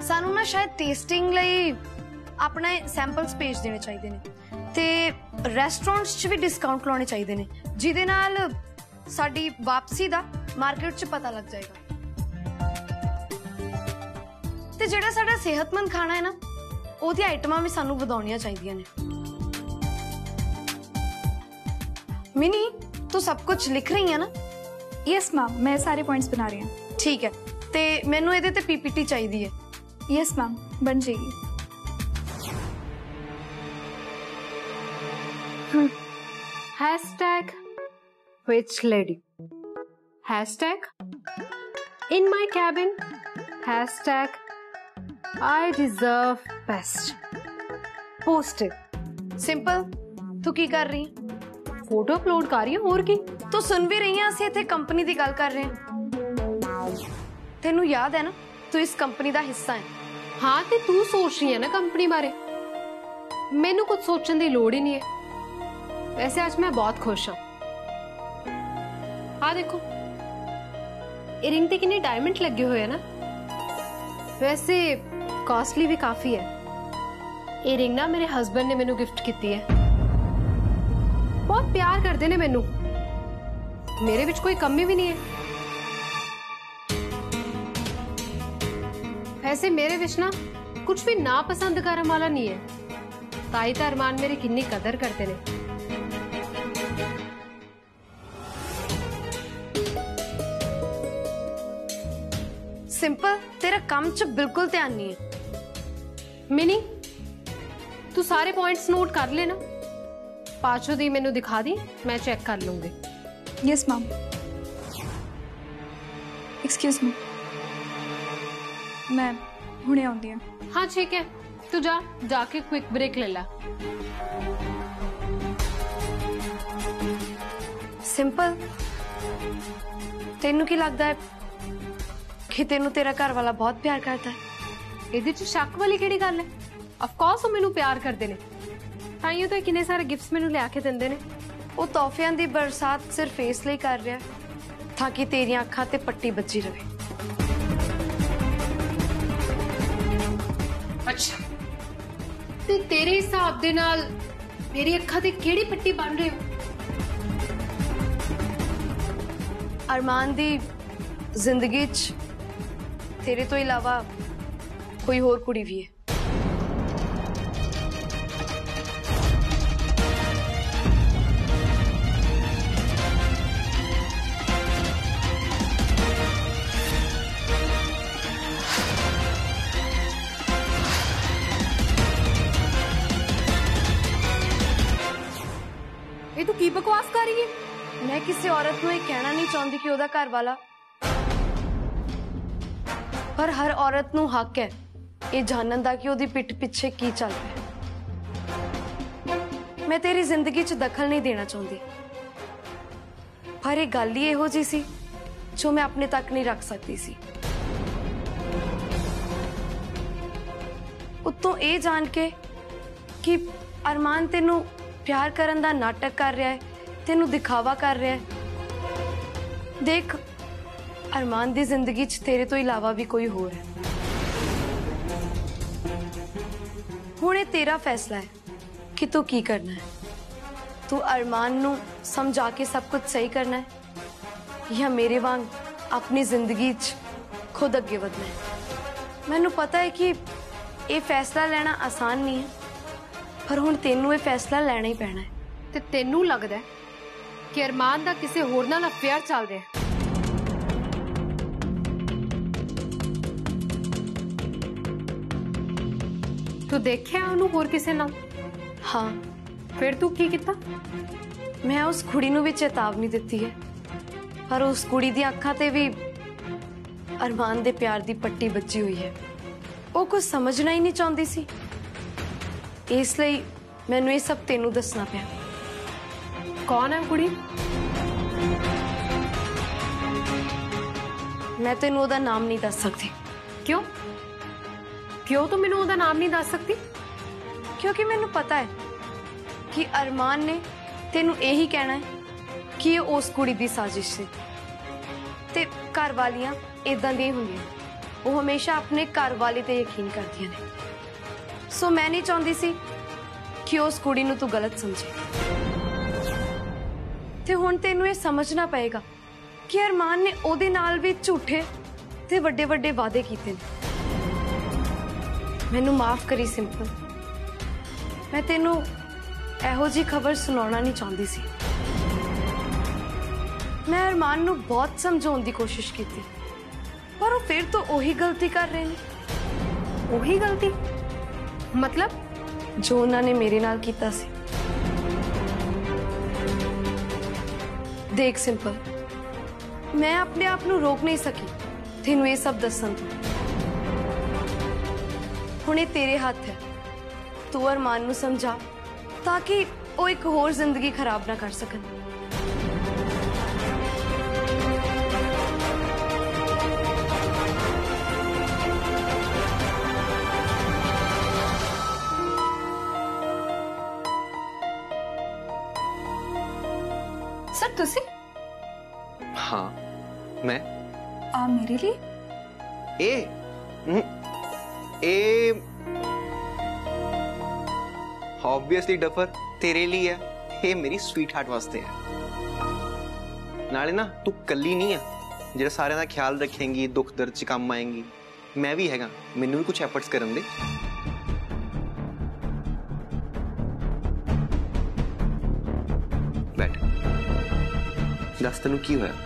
सानू ना शायद टेस्टिंग लई अपने सैंपल्स भेज देने चाहिए ने ते रेस्टोरेंट्स च भी डिस्काउंट लाने चाहिए ने जिहदे नाल साडी वापसी दा मार्केट च पता लग जाएगा ते जिहड़ा साडा सेहतमंद खाना है ना ओहदी आइटमां भी सानू वधाउणियां चाहिए ने। मिनी तू सब कुछ लिख रही है ना? यस मैम, मैं सारे पॉइंट्स बना रही हूँ। ठीक है, ते मैनू इहदे ते पीपीटी चाहिए है। यस मैम, बन जाएगी। Hashtag rich lady. Hashtag in my cabin. Hashtag I deserve best. Posted. Simple, तू की कर रही है? फोटो अपलोड कर रही हूँ और की? तू सुन भी रही है, असीं इत्थे कंपनी दी गल कर रहे हैं। तेनू याद है ना तू इस कंपनी दा हिस्सा है। हाँ ते तू सोच रही है ना कंपनी बारे, मैनू कुछ सोचने की लोड़ ही नहीं है। वैसे आज मैं बहुत खुश हूँ। हाँ देखो इयरिंग ते कितने डायमंड लगे हुए हैं ना, वैसे कॉस्टली भी काफी है। इयरिंग ना मेरे हस्बैंड ने मैनू गिफ्ट की है। बहुत प्यार करते ने मैनू, मेरे विच कोई कमी भी नहीं है। वैसे मेरे विच ना कुछ भी ना पसंद करने वाला नहीं है। ताई तो अरमान मेरी कितनी कदर करते ने। सिंपल, तेरा काम च बिल्कुल ध्यान नहीं है। मिनी तू सारे पॉइंट्स नोट कर लेना, पांचों दी मैनू दिखा दी, मैं चेक कर लूंगी। Yes ma'am. एक्सक्यूज मी, मैं हुणे आउंदी हां। हाँ ठीक है, तू जाके क्विक ब्रेक ले ला। सिंपल, तेनू की लगता है कि तेनू तेरा घर वाला बहुत प्यार करता है? इहदे च शक वाली केड़ी गल है? ऑफ कोर्स वो मैनू प्यार करते ने, ताइयों तो कितने सारे गिफ्ट्स मैनू लिया के दिंदे ने। वो तोहफियां दी बरसात सिर्फ इस लिए कर रहा है ताकि तेरियां अखां ते पट्टी बची रहे। अच्छा ते तेरे हिसाब दे नाल मेरी अखां ते केड़ी पट्टी बन रही हो? अरमान दी जिंदगी च तेरे तो इलावा कोई होर कुड़ी भी है। ये तू की बकवास कर रही है? मैं किसी औरत को ये कहना नहीं चाहती कि ओदा घर वाला, पर हर औरत नू हक है ये जानन दा कि ओदी पिठ पिछे की चल रहा है। मैं तेरी जिंदगी च दखल नहीं देना चाहती, पर एक गल ही इहो जी सी जो मैं अपने तक नहीं रख सकती सी। उत्तों ये जान के कि अरमान तेनू प्यार करन दा नाटक कर रहा है, तेनू दिखावा कर रहा है। देख, अरमान दी जिंदगी च तेरे तो इलावा भी कोई होर है। हुण ये तेरा फैसला है कि तू की करना है। तू अरमान नू समझा के सब कुछ सही करना है या मेरे वांग अपनी जिंदगी च खुद अगे बढ़ना है। मैनू पता है कि ये फैसला लेना आसान नहीं है, पर हुण तेनू ये फैसला लेना ही पैना है। ते तेनू लगदा है कि अरमान दा किसी होर नाल अफेयर चल रहा है? तू देखिया उन्होंने होर किसी नाल? हाँ। फिर तू की किता? मैं उस कुड़ी नू भी चेतावनी दिती है, पर उस कुड़ी दी अखां ते भी अरमान दे प्यार दी पट्टी बची हुई है। वो कुछ समझना ही नहीं चाहती सी, इसलिए मैनू ये सब तेनू दसना पिया। कौन है कुड़ी? मैं तेनू ओदा नाम नहीं दस सकती। क्यों? क्यों तू मैनू ओदा नाम नहीं दस सकती? क्योंकि मैनू पता है कि अरमान ने तेनू यही कहना है कि ये उस कुड़ी दी साजिश से। ते घर वालियां इदां दी हुंदियां, वो हमेशा अपने घर वाले ते यकीन करदियां ने। सो मैं नहीं चाहती सी कि उस कुड़ी नूं तू गलत समझे। ते हुण तैनूं ये समझना पएगा कि अरमान ने ओदे नाल भी झूठे ते वड्डे वड्डे वादे कीते ने। मैनू माफ करी सिंपल, मैं तेनू एहो जी खबर सुनाना नहीं चाहती सी। मैं अरमान नू बहुत समझाउण दी कोशिश की थी, पर वो फिर तो ओही गलती कर रहे ने। वही गलती मतलब जो उन्होंने मेरे नाल कीता सी। देख सिंपल, मैं अपने आप नू रोक नहीं सकी तेनू ये सब दसन तो। हुणे तेरे हाथ है, तू अरमान नू समझा ताकि वो एक होर जिंदगी खराब ना कर सकन। सर तुसी? हाँ मैं मेरे लिए? ए ऑब्वियसली डफर तेरे लिए है, ये मेरी स्वीट हार्ट वास्ते है। नाले ना तू कली नहीं है जेड़ा सारे दा ख्याल रखेंगी, दुख दर्द च काम आएंगी। मैं भी हैगा, मैनू भी कुछ एफर्ट्स करन दे। बैठ, दस तेनू की होया?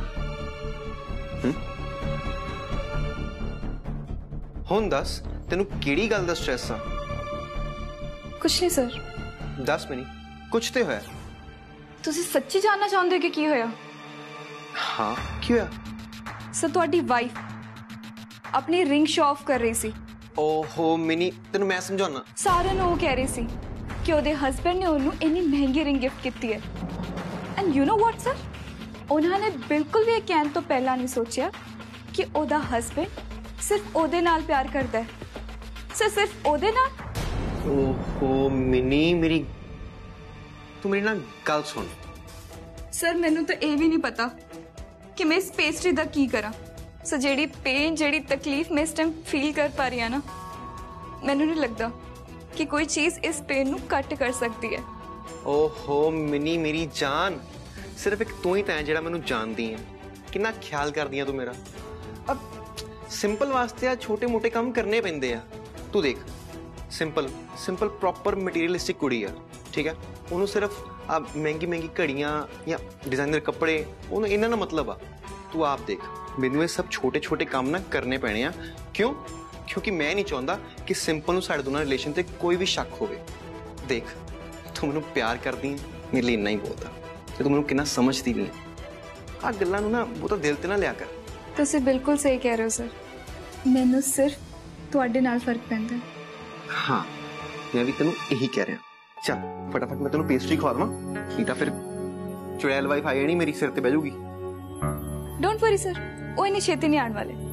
हुण दस तेनू किहड़ी गल दा स्ट्रेस आ? कुछ नहीं सर। दस मिनी कुछ ते होया? तुसी सच्ची जानना चाहते हो कि की होया? हाँ की होया? सर तुहाडी वाइफ अपनी रिंग शो ऑफ कर रही सी। ओहो मिनी, तेनू मैं समझाना। सारे नु कह रही सी कि ओदे हस्बैंड ने उन्हें इन्नी महंगी रिंग गिफ्ट की है। And you know what sir, उन्होंने बिल्कुल भी कहने तो पहला नहीं सोचा कि ओदा हस्बैंड सिर्फ ओदे नाल प्यार करता है। सर सिर्फ ओदे नाल। ओहो मिनी, मेरी तू मेरी ना गल सुन। सर मैनू तो ये भी नहीं पता कि मैं इस पेस्ट्री दा की करा। सर जेड़ी पेन जेड़ी तकलीफ मैं इस टाइम फील कर पा रही है ना, मैनू नहीं लगता कि कोई चीज इस पेन नू कट कर सकती है। ओहो मिनी मेरी जान, सिर्फ एक तू ही तैं जेड़ा मैनू जानदी है। कितना ख्याल करदी है तू मेरा। अब सिंपल वास्ते आ छोटे मोटे काम करने पैंदे आ। तू देख, सिंपल सिंपल प्रॉपर मटीरियलिस्टिक कुड़ी है, ठीक है? उन्होंने सिर्फ आ महंगी महंगी घड़ियां या डिजाइनर कपड़े उन्होंने इन्ना ना मतलब आ। तू आप देख, मैनू ये सब छोटे छोटे काम ना करने पैने आ। क्यों? क्योंकि मैं नहीं चाहता कि सिंपल नू साडे दोनों रिलेशन ते कोई भी शक होवे। देख, तू मैनू प्यार करदी है, मेरे लिए इन्ना ही बहुत आ। ते तू मैनू कितना समझदी भी आ गल्लां नू ना बहुता दिल ते ना लिया कर। तुसी बिल्कुल सही कह रहे हो सर, मैनू सिर्फ तुहाडे नाल फर्क पैंदा है। हाँ, मैं भी तेनू यही कह रहा। चल फटाफट मैं तेनू पेस्ट्री खवा दवां, नहीं तो फिर चुड़ैल वाइफ आई जानी मेरी सिर ते बह जाऊगी। डोंट वरी सर, वो इन्नी छेती नहीं आने वाले।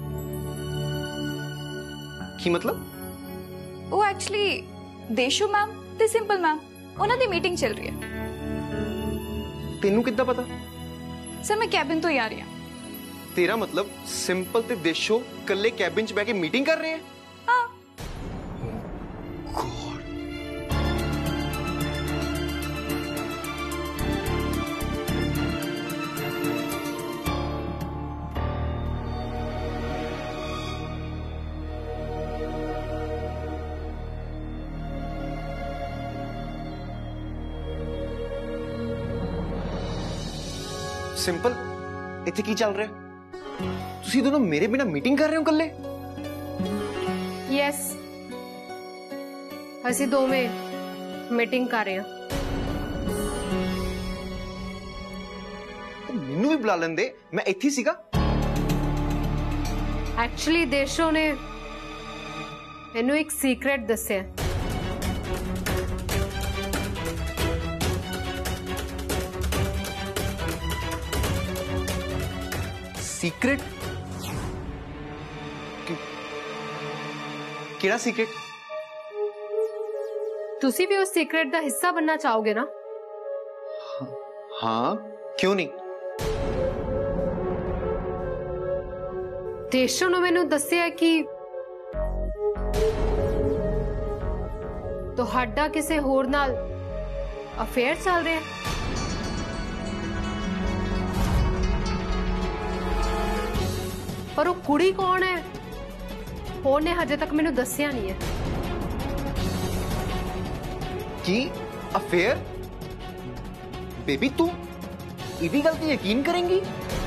की मतलब? वो एक्चुअली देशू मैम ते सिंपल मैम उन्हां दी मीटिंग चल रही है। तेनू किद्दां पता? सर मैं कैबिन तो ही आ रही हूं। तेरा मतलब सिंपल ते देशो कल्ले कैबिन च बैठ के मीटिंग कर रहे हैं? हाँ। गॉड। सिंपल, इत्थे की चल रहा है? तुसी दोनों मेरे बिना मीटिंग कर रहे हो कल्ले? यस, ਅਸੀਂ ਦੋਵੇਂ मीटिंग कर रहे हैं। मैनू भी बुला लेंदे, मैं इत्थे सीगा। एक्चुअली देशो ने मैनू एक सीक्रेट दस्या। सीक्रेट? केड़ा सीक्रेट? तुसी भी उस सीक्रेट का हिस्सा बनना चाहोगे ना? हाँ, क्यों नहीं? ਦੇਸ਼ੋ ਨੇ ਮੈਨੂੰ ਦੱਸਿਆ ਕਿ ਤੁਹਾਡਾ ਕਿਸੇ ਹੋਰ ਨਾਲ ਅਫੇਅਰ ਚੱਲ ਰਿਹਾ ਹੈ। पर वो कुड़ी कौन है? ਉਹਨੇ ਹਜੇ ਤੱਕ ਮੈਨੂੰ ਦੱਸਿਆ ਨਹੀਂ ਹੈ। ਕੀ ਅਫੇਅਰ? ਬੇਬੀ ਤੂੰ ਇਹਦੀ ਗੱਲ ਤੇ ਯਕੀਨ ਕਰੇਂਗੀ?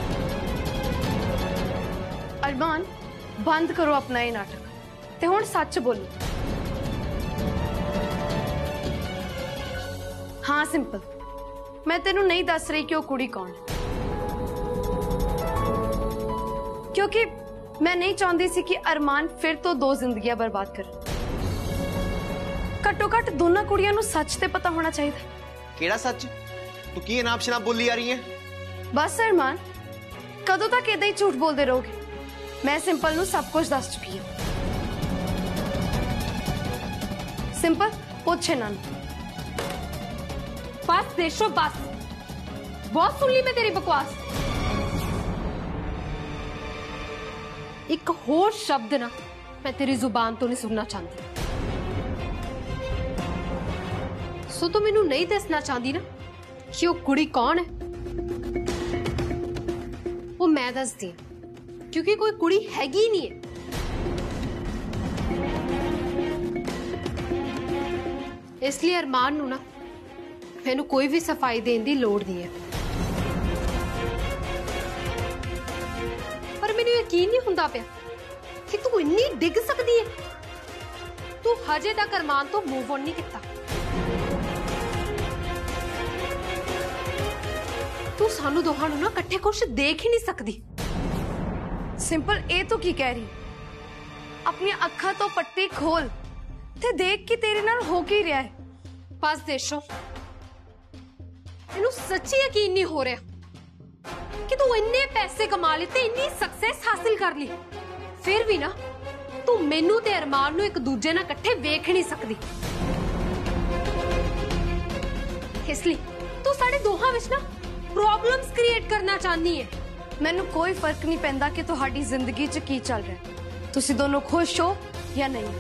अरमान बंद करो अपना ये नाटक ते हुण सच बोलो। हाँ सिंपल, मैं तेनू नहीं दस रही कि वो कुड़ी कौन है, क्योंकि मैं नहीं चाहती सी कि अरमान फिर तो दो जिंदगियां बर्बाद करे। घट्टो घट्ट दोनों कुड़ियां नू सच ते पता होना चाहिए। ਕਿਹੜਾ ਸੱਚ? ਤੂੰ ਕੀ ਅਨਾਪ ਸ਼ਨਾਪ ਬੋਲੀ ਆ ਰਹੀ ਹੈ? बस अरमान, कदों तक इदां ही झूठ बोलते रहोगे? मैं सिंपल नू सब कुछ दस चुकी हूं। सिंपल पूछे ना। बस देशो बस, बहुत सुन ली मैं तेरी बकवास। एक होर शब्द ना मैं तेरी जुबान तो नहीं सुनना चाहती। सो तू मैनू नहीं दसना चाहती ना कि वो कुड़ी कौन है? वो मैं दसदी हां, क्योंकि कोई कुड़ी हैगी नहीं है। इसलिए अरमान नू ना मैनू कोई भी सफाई देने की लोड़ नहीं है। पर मैनू यकीन नहीं हुंदा पिया कि तू इन्नी डिग सकदी है। तू हजे तक अरमान तो मूव ऑन नहीं किता। तू सानू दोहां नू ना इकट्ठे कुछ देख ही नहीं सकदी। सिंपल ए तो की कह रही? अपनी अखा तो पट्टी खोल ते देख कि तेरे नाल हो की रहा है। बस देशो, मैनू सच्ची यकीन नहीं हो रहा कि तू इन्ने पैसे कमा लेते, इन्नी सक्सेस हासिल कर ली, फिर भी ना तू मैनू ते अरमान नू एक दूजे नाल इकट्ठे वेख नहीं सकदी। इसलिए तू साडे दोहां विच ना प्रॉब्लम्स क्रिएट करना चाहनी है। मैनू कोई फर्क नहीं पैंदा कि तुहाडी जिंदगी च की चल रहा है। तुसी दोनों खुश हो या नहीं?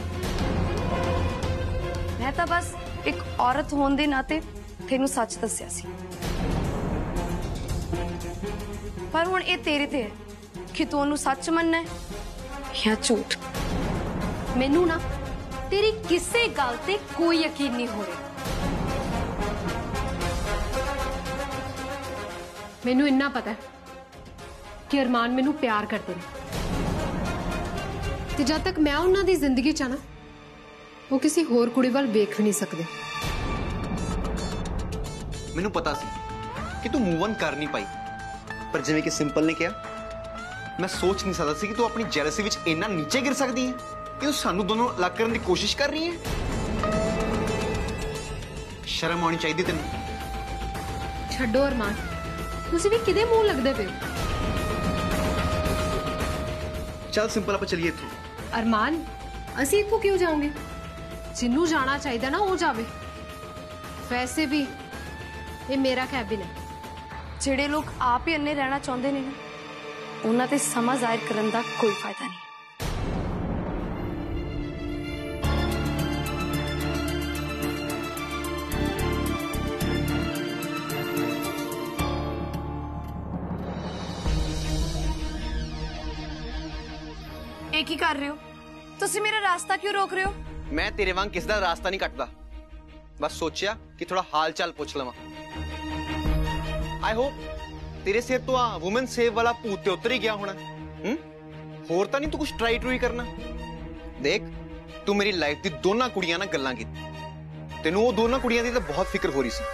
मैं तो बस एक औरत होने दे नाते तेनू सच दस्या सी, पर हुण ये तेरे ते है कि तू ओनू सच मनना है या झूठ। मैनू ना तेरी किसी गल ते कोई यकीन नहीं हो रहा। मैनू इन्ना पता है कि अरमान मैनू प्यार करते हैं, ते जब तक मैं उन्हां दी जिंदगी च ना वो किसी होर कुड़ी वाल वेख नहीं सकते। ਮੈਨੂੰ ਪਤਾ ਸੀ ਕਿ ਤੂੰ ਮੂਵ ਔਨ ਕਰ ਨਹੀਂ ਪਾਈ, ਪਰ ਜਿਵੇਂ ਕਿ ਸਿੰਪਲ ਨੇ ਕਿਹਾ, ਮੈਂ ਸੋਚ ਨਹੀਂ ਸਕਦਾ ਸੀ ਕਿ ਤੂੰ ਆਪਣੀ ਜੈਲਸੀ ਵਿੱਚ ਇੰਨਾ ਨੀਚੇ ਗਿਰ ਸਕਦੀ ਹੈ ਕਿ ਤੂੰ ਸਾਨੂੰ ਦੋਨੋਂ ਅਲੱਗ ਕਰਨ ਦੀ ਕੋਸ਼ਿਸ਼ ਕਰ ਰਹੀ ਹੈ। ਸ਼ਰਮ ਆਉਣੀ ਚਾਹੀਦੀ ਤੈਨੂੰ। ਛੱਡੋ ਅਰਮਾਨ, ਤੁਸੀਂ ਵੀ ਕਿਹਦੇ ਮੂੰਹ ਲੱਗਦੇ ਪਏ ਹੋ? ਚੱਲ ਸਿੰਪਲ ਆਪਾਂ ਚੱਲੀਏ ਇੱਥੋਂ। अरमान, ਅਸੀਂ ਇੱਥੋਂ ਕਿਉਂ ਜਾਓਗੇ? ਜਿੰਨੂੰ ਜਾਣਾ ਚਾਹੀਦਾ ਨਾ ਉਹ ਜਾਵੇ। ਵੈਸੇ ਵੀ ਇਹ ਮੇਰਾ ਕੈਬਿਨ ਹੈ। ਜਿਹੜੇ ਲੋਕ ਆਪ ਹੀ ਅੰਨੇ ਰਹਿਣਾ ਚਾਹੁੰਦੇ ਨੇ ਨਾ, ਉਹਨਾਂ ਤੇ ਸਮਾਂ ਜ਼ਾਹਿਰ ਕਰਨ ਦਾ ਕੋਈ ਫਾਇਦਾ ਨਹੀਂ। ਇਹ ਕੀ ਕਰ ਰਹੇ ਹੋ? ਤੁਸੀਂ ਮੇਰਾ ਰਾਸਤਾ ਕਿਉਂ ਰੋਕ ਰਹੇ ਹੋ? ਮੈਂ ਤੇਰੇ ਵਾਂਗ ਕਿਸ ਦਾ ਰਾਸਤਾ ਨਹੀਂ ਕੱਟਦਾ, ਬਸ ਸੋਚਿਆ ਕਿ ਥੋੜਾ ਹਾਲ ਚਾਲ ਪੁੱਛ ਲਵਾਂ। ਆਈ ਹੋਪ ਤੇਰੇ ਸਿਰ ਤੋਂ ਆ ਵੂਮਨ ਸੇਵ ਵਾਲਾ ਭੂਤ ਤੇ ਉਤਰ ਹੀ ਗਿਆ ਹੋਣਾ। ਹੋਰ ਤਾਂ ਨਹੀਂ ਤੂੰ ਕੁਝ ਟਰਾਈ ਟਰੂਈ ਕਰਨਾ? ਦੇਖ, ਤੂੰ ਮੇਰੀ ਲਾਈਫ ਦੀ ਦੋਨਾਂ ਕੁੜੀਆਂ ਨਾਲ ਗੱਲਾਂ ਕੀਤੀ, ਤੈਨੂੰ ਉਹ ਦੋਨਾਂ ਕੁੜੀਆਂ ਦੀ ਤਾਂ ਬਹੁਤ ਫਿਕਰ ਹੋ ਰਹੀ ਸੀ।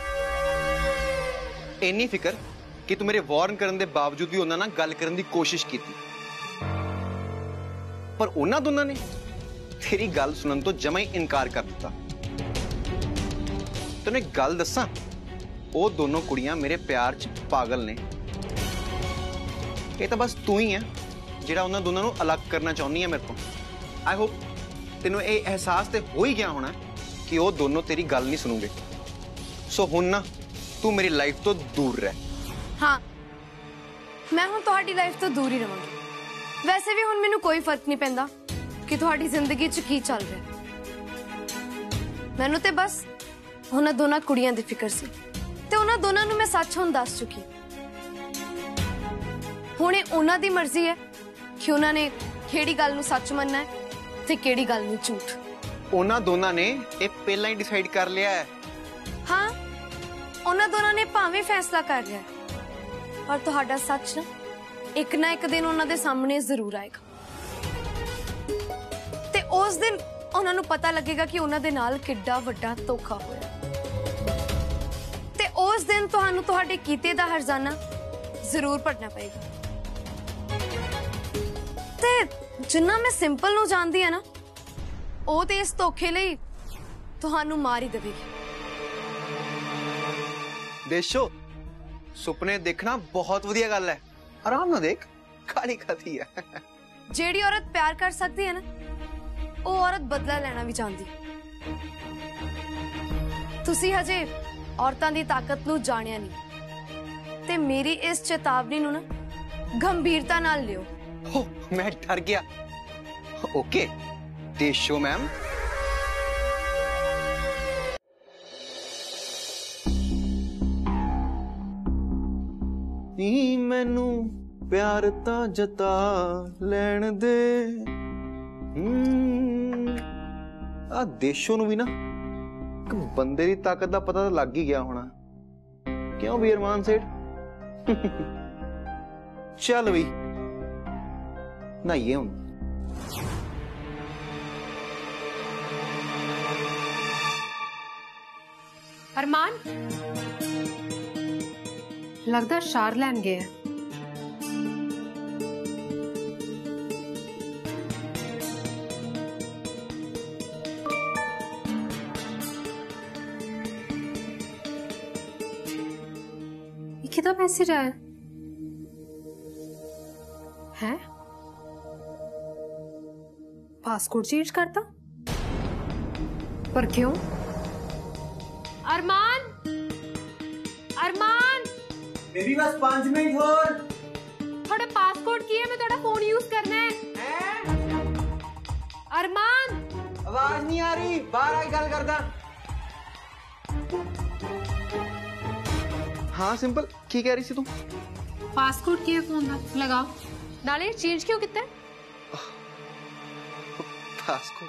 ਇੰਨੀ ਫਿਕਰ ਕਿ ਤੂੰ ਮੇਰੇ ਵਾਰਨ ਕਰਨ ਦੇ ਬਾਵਜੂਦ ਵੀ ਉਹਨਾਂ ਨਾਲ ਗੱਲ ਕਰਨ ਦੀ ਕੋਸ਼ਿਸ਼ ਕੀਤੀ, ਪਰ ਉਹਨਾਂ ਦੋਨਾਂ ਨੇ तेरी गल सुनन तो जमा ही इनकार कर दिता। तैनूं एक गल दस्सां, वो दोनों कुड़ियां मेरे प्यार च पागल ने। ये तो बस तू ही है जिहड़ा उन्हां दोनों नूं अलग करना चाहुंदी है मेरे को। आई होप तैनूं ये एहसास तो हो ही गया होना कि वो दोनों तेरी गल नहीं सुनूंगे। सो हुण ना तू मेरी लाइफ तो दूर रह। हाँ, मैं हुण तुहाडी लाइफ तो दूर ही रहांगी। वैसे भी हुण मैनू कोई फर्क नहीं पैंदा कि तुहाडी जिंदगी च की चल रहा है। मैनू ते बस उन्हां दोनों कुड़ियां दी फिक्र सी ते उन्हां दोनों नू मैं सच हुण दस चुकी। हुण इह उन्हां दी मर्जी है कि उन्हां ने किहड़ी गल नू सच मनना है ते किहड़ी गल नू झूठ। उन्हां दोनों ने ये पहला ही डिसाइड कर लिया है। हाँ, उन्हां दोनों ने भावें फैसला कर लिया है, पर तुहाडा सच ना एक दिन उन्हां दे सामने जरूर आएगा ते उस दिन उन्हां नू पता लगेगा कि उन्हां दे नाल किड्डा वड्डा धोखा होया ते उस दिन तुहानू तुहाडे कीते दा हरजाना जरूर भरना पएगा। ते जिन्ना मैं सिंपल नू जानदी है ना, ओ ते इस धोखे लई तुहानू मार ही देवेगी। देशो, सुपने देखना बहुत वधिया गल है। आराम ना देख, काली खाती है। जेड़ी औरत प्यार कर सकती है ना, वो औरत बदला लेना भी चाहती। तुसी हजे औरतां दी ताकत नू जानिया नहीं ते मेरी इस चेतावनी नू ना गंभीरता नाल लियो। हो, मैं डर गया। ओके देशो मैम। नी मैनू प्यार ता जता लैण दे। आ देशो नू भी ना एक बंदे दी ताकत दा पता लग ही गया होना। क्यों भी अरमान सेठ? चल भी नहाइए हुण। अरमान लगदा शार लैन गए हैं। ये कितना मैसेज आया है? पासपोर्ट चेंज करता, पर क्यों? अरमान, अरमान मेरी बस 5 मिनट और। थोड़ा पासपोर्ट की है, मैं थोड़ा फोन यूज करना है। अरमान आवाज नहीं आ रही, बाहर आई गल करदा। हाँ सिंपल, की कह रही सी तू? पासपोर्ट की है फोन दा लगाओ। नाले चेंज क्यों कितना? पासपोर्ट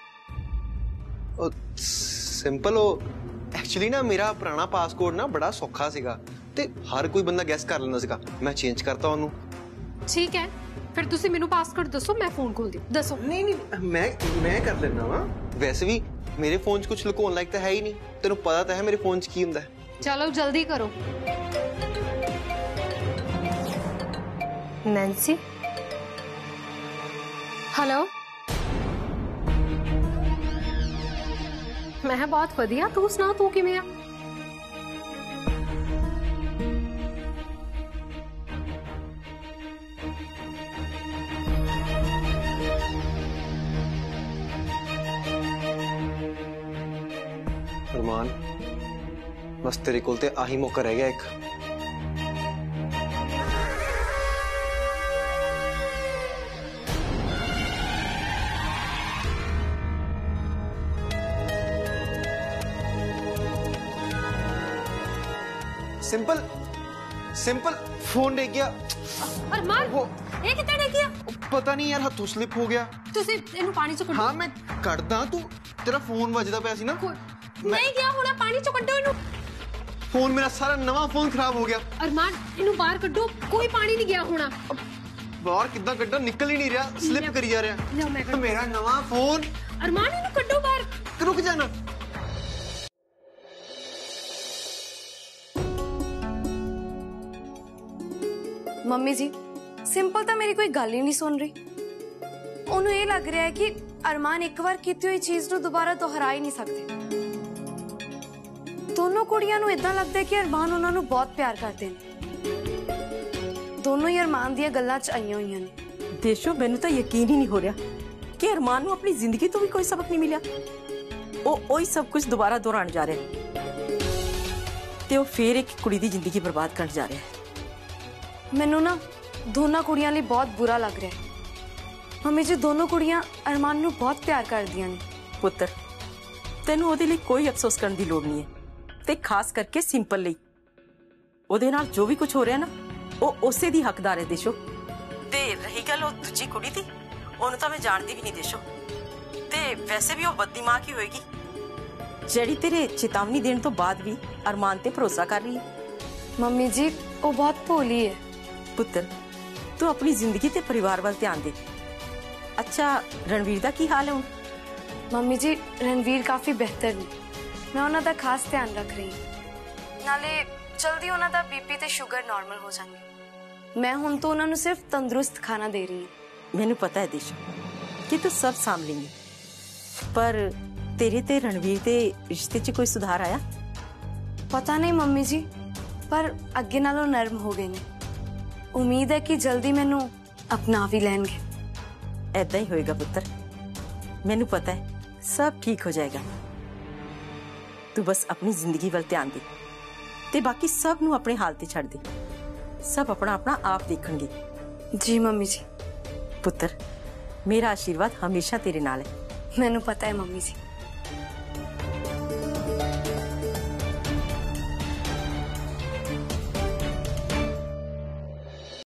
सिंपल हो। एक्चुअली ना मेरा पुराना पासपोर्ट ना बड़ा सौखा सीगा ते हर कोई बंदा गैस कर लेंदा सीगा। मैं चेंज करता ओनू। ठीक है, फिर तुसी मेनू पासवर्ड दसो, मैं फोन खोल दी। दसो। नहीं मैं कर लेना वा। वैसे भी मेरे फोन च कुछ लुकाउण लायक तो है ही नहीं। तेनू पता तो है मेरे फोन च की हुंदा है। चलो जल्दी करो। Nancy, hello. मैं बहुत वधिया, तू सुना तू किवें आ? अरमान, बस तेरे कोल ते आही मौका रह गया एक। सिंपल सिंपल फोन दे गया। अरमान, ये कितना दे गया? पता नहीं यार, हाथों स्लिप हो गया। तुसी इनू पानी चो कड्डो। हाँ मैं कटदा, तू तेरा फोन वजदा पिया सी ना। नहीं गया होना, पानी चो कड्डो इनू। फोन मेरा सारा नवा फोन खराब हो गया। अरमान इनू बाहर कड्डो, कोई पानी नहीं गया होना। बाहर कितना कड्डा, निकल ही नहीं रहा, स्लिप करी जा रहा। मेरा नवा फोन। अरमान इनू कड्डो बाहर। रुक जाना। मम्मी जी, सिंपल तो मेरी कोई गल ही नहीं सुन रही। उन्हें ये लग रहा है कि अरमान एक बार कीती हुई चीज नू दोबारा दोहरा ही नहीं सकते। दोनों कुड़ियां नू इदां लगदा है कि अरमान उन्हां नू बहुत प्यार करते हैं। दोनों ही अरमान दियां गल्लां च आईयां होईयां ने। देशो, मैनू तो यकीन ही नहीं हो रहा कि अरमान नू अपनी जिंदगी तो भी कोई सबक नहीं मिला। वही सब कुछ दोबारा दोहराने जा रहे हैं ते वो फिर एक कुड़ी दी जिंदगी बर्बाद करने जा रहे हैं। मैनू ना दोनों कुड़ियां लिए बहुत बुरा लग रहा है ਮੰਮੀ ਜੀ ਦੋਨੋਂ ਕੁੜੀਆਂ ਅਰਮਾਨ ਨੂੰ ਬਹੁਤ ਪਿਆਰ ਕਰਦੀਆਂ ਨੇ। ਪੁੱਤਰ ਤੈਨੂੰ ਉਹਦੇ ਲਈ ਕੋਈ ਅਫਸੋਸ ਕਰਨ ਦੀ ਲੋੜ ਨਹੀਂ ਹੈ ਤੇ ਖਾਸ ਕਰਕੇ ਸਿੰਪਲ ਲਈ। ਉਹਦੇ ਨਾਲ ਜੋ ਵੀ ਕੁਝ ਹੋ ਰਿਹਾ ਨਾ ਉਹ ਉਸੇ ਦੀ ਹੱਕਦਾਰ ਹੈ ਦੇਸ਼ੋ। ਤੇ ਰਹੀ ਗੱਲ ਉਹ ਦੂਜੀ ਕੁੜੀ ਦੀ, ਉਹਨੂੰ ਤਾਂ ਮੈਂ ਜਾਣਦੀ ਵੀ ਨਹੀਂ ਦੇਸ਼ੋ। ਤੇ ਵੈਸੇ ਵੀ ਉਹ ਬਦਦਿਮਾਗ ਹੀ ਹੋਏਗੀ ਜਿਹੜੀ ਤੇਰੇ ਚੇਤਾਵਨੀ ਦੇਣ ਤੋਂ ਬਾਅਦ ਵੀ ਅਰਮਾਨ ਤੇ ਭਰੋਸਾ ਕਰ ਰਹੀ ਹੈ। ਮੰਮੀ ਜੀ ਉਹ ਬਹੁਤ ਭੋਲੀ ਹੈ। ਪੁੱਤਰ ਤੂੰ ਆਪਣੀ ਜ਼ਿੰਦਗੀ ਤੇ ਪਰਿਵਾਰ ਵੱਲ ਧਿਆਨ ਦੇ। ਅੱਛਾ ਰਣਵੀਰ ਦਾ ਕੀ ਹਾਲ ਹੈ ਹੁਣ? ਮੰਮੀ ਜੀ ਰਣਵੀਰ ਕਾਫੀ ਬਿਹਤਰ ਨੇ। ਮੈਂ ਉਹਨਾਂ ਦਾ ਖਾਸ ਧਿਆਨ ਰੱਖ ਰਹੀ ਹਾਂ। ਨਾਲੇ ਜਲਦੀ ਉਹਨਾਂ ਦਾ ਬੀਪੀ ਤੇ ਸ਼ੂਗਰ ਨਾਰਮਲ ਹੋ ਜਾਣਗੇ। ਮੈਂ ਹੁਣ ਤੋਂ ਉਹਨਾਂ ਨੂੰ ਸਿਰਫ ਤੰਦਰੁਸਤ ਖਾਣਾ ਦੇ ਰਹੀ ਹਾਂ। ਮੈਨੂੰ ਪਤਾ ਹੈ ਦੇਸ਼ੋ ਕਿ ਤੂੰ ਸਭ ਸਾਂਭ ਲੇਂਗੀ, ਪਰ ਤੇਰੇ ਤੇ ਰਣਵੀਰ ਦੇ ਰਿਸ਼ਤੇ 'ਚ ਕੋਈ ਸੁਧਾਰ ਆਇਆ? ਪਤਾ ਨਹੀਂ ਮੰਮੀ ਜੀ, ਪਰ ਅੱਗੇ ਨਾਲੋਂ ਨਰਮ ਹੋ ਗਏ ਨੇ। ਉਮੀਦ ਹੈ ਕਿ ਜਲਦੀ ਮੈਨੂੰ ਅਪਣਾ ਵੀ ਲੈਣਗੇ। ऐदा ही होएगा पुत्र, मैनू पता है सब ठीक हो जाएगा। तू बस अपनी जिंदगी वाल ध्यान दे ते बाकी सब नू अपने हाल ते छड़ दे। सब अपना अपना आप देखणगे। जी मम्मी जी। पुत्र मेरा आशीर्वाद हमेशा तेरे नाल है। मैनू पता है मम्मी जी।